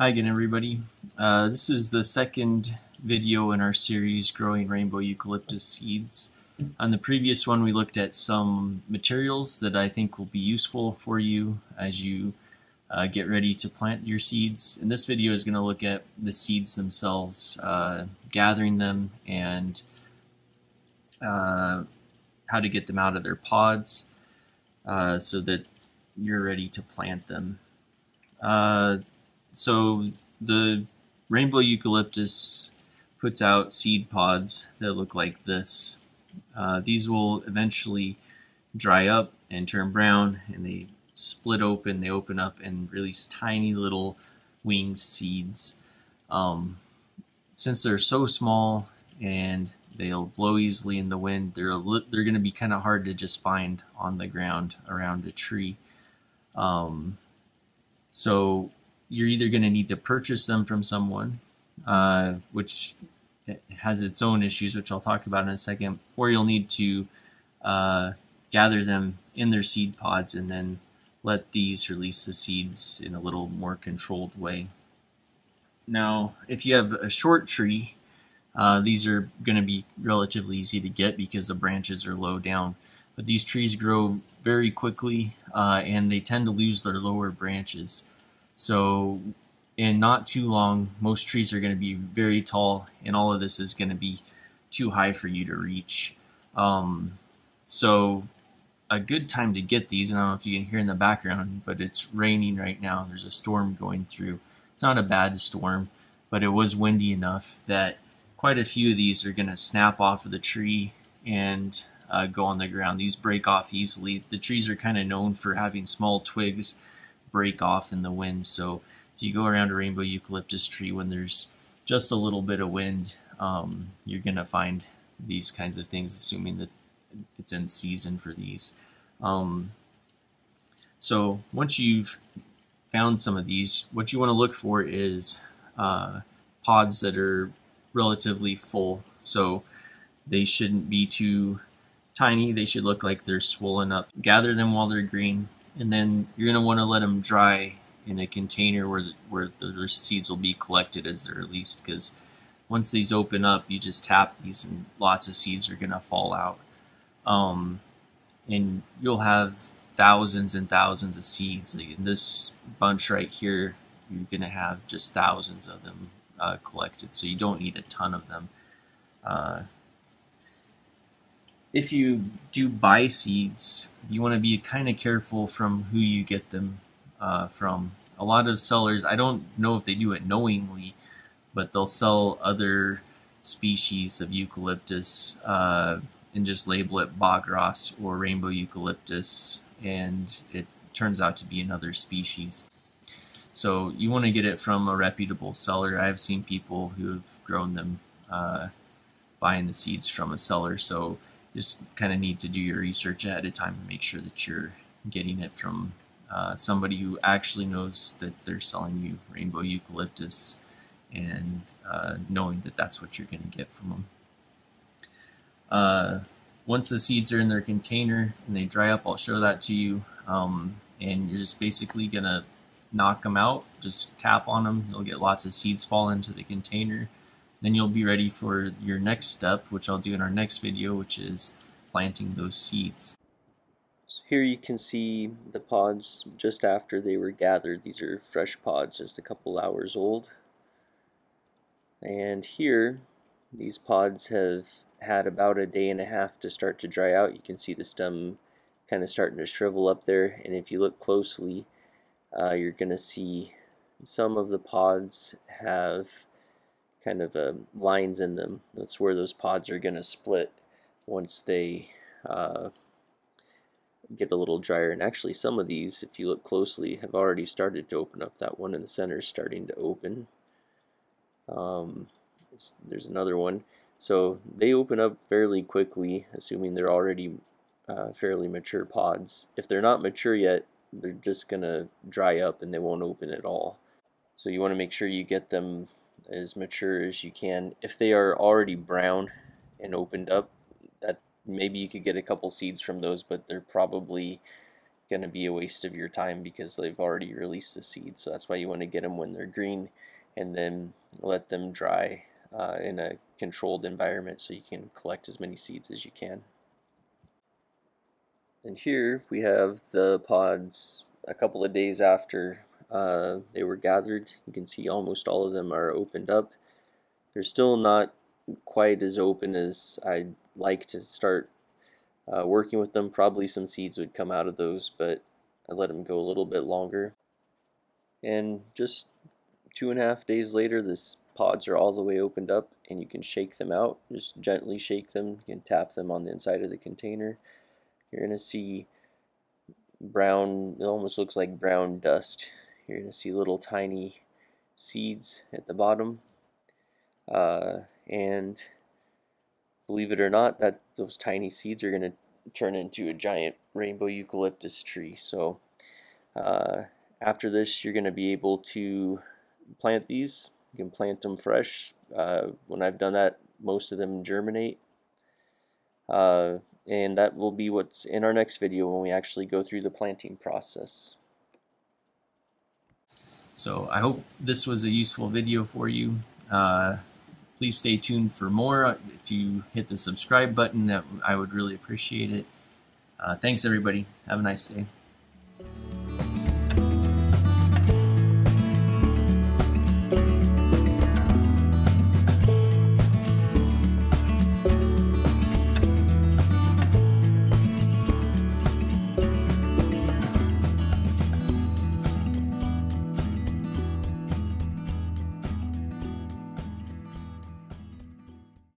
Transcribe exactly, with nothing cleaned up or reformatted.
Hi again, everybody. Uh, this is the second video in our series, Growing Rainbow Eucalyptus Seeds. On the previous one, we looked at some materials that I think will be useful for you as you uh, get ready to plant your seeds. And this video is going to look at the seeds themselves, uh, gathering them, and uh, how to get them out of their pods uh, so that you're ready to plant them. Uh, So the rainbow eucalyptus puts out seed pods that look like this. Uh, these will eventually dry up and turn brown, and they split open, they open up and release tiny little winged seeds. Um, since they're so small and they'll blow easily in the wind, they're, they're going to be kind of hard to just find on the ground around a tree. Um, so you're either going to need to purchase them from someone, uh, which has its own issues, which I'll talk about in a second, or you'll need to uh, gather them in their seed pods and then let these release the seeds in a little more controlled way. Now, if you have a short tree, uh, these are going to be relatively easy to get because the branches are low down. But these trees grow very quickly, uh, and they tend to lose their lower branches. So in not too long, most trees are going to be very tall, and all of this is going to be too high for you to reach. Um, so a good time to get these, and I don't know if you can hear in the background, but it's raining right now. There's a storm going through. It's not a bad storm, but it was windy enough that quite a few of these are going to snap off of the tree and uh, go on the ground. These break off easily. The trees are kind of known for having small twigs break off in the wind, so if you go around a rainbow eucalyptus tree when there's just a little bit of wind, um, you're gonna find these kinds of things, assuming that it's in season for these. Um, so once you've found some of these, what you want to look for is uh, pods that are relatively full. So they shouldn't be too tiny, they should look like they're swollen up. Gather them while they're green, and then you're going to want to let them dry in a container where the, where the seeds will be collected as they're released, because once these open up, you just tap these and lots of seeds are going to fall out. Um, and you'll have thousands and thousands of seeds. Like in this bunch right here, you're going to have just thousands of them uh, collected, so you don't need a ton of them. Uh, If you do buy seeds, you want to be kind of careful from who you get them uh, from. A lot of sellers, I don't know if they do it knowingly, but they'll sell other species of eucalyptus uh, and just label it Bagras or rainbow eucalyptus, and it turns out to be another species. So you want to get it from a reputable seller. I've seen people who have grown them uh, buying the seeds from a seller, so just kind of need to do your research ahead of time and make sure that you're getting it from uh, somebody who actually knows that they're selling you rainbow eucalyptus, and uh, knowing that that's what you're going to get from them. Uh, once the seeds are in their container and they dry up, I'll show that to you, um, and you're just basically going to knock them out. Just tap on them, you'll get lots of seeds fall into the container. Then you'll be ready for your next step, which I'll do in our next video, which is planting those seeds. So here you can see the pods just after they were gathered. These are fresh pods, just a couple hours old. And here, these pods have had about a day and a half to start to dry out. You can see the stem kind of starting to shrivel up there, and if you look closely, uh, you're going to see some of the pods have kind of uh, lines in them. That's where those pods are going to split once they uh, get a little drier. And actually some of these, if you look closely, have already started to open up. That one in the center is starting to open. Um, there's another one. So they open up fairly quickly, assuming they're already uh, fairly mature pods. If they're not mature yet, they're just going to dry up and they won't open at all. So you want to make sure you get them as mature as you can. If they are already brown and opened up, that maybe you could get a couple seeds from those, but they're probably going to be a waste of your time because they've already released the seed. So that's why you want to get them when they're green and then let them dry uh, in a controlled environment so you can collect as many seeds as you can. And here we have the pods a couple of days after uh, they were gathered. You can see almost all of them are opened up. They're still not quite as open as I'd like to start uh, working with them. Probably some seeds would come out of those, but I let them go a little bit longer. And just two and a half days later, the pods are all the way opened up, and you can shake them out. Just gently shake them. You can tap them on the inside of the container. You're going to see brown, it almost looks like brown dust. You're going to see little tiny seeds at the bottom. Uh, and believe it or not, that those tiny seeds are going to turn into a giant rainbow eucalyptus tree. So uh, after this, you're going to be able to plant these. You can plant them fresh. Uh, when I've done that, most of them germinate. Uh, and that will be what's in our next video when we actually go through the planting process. So I hope this was a useful video for you. Uh, please stay tuned for more. If you hit the subscribe button, that I would really appreciate it. Uh, thanks everybody. Have a nice day.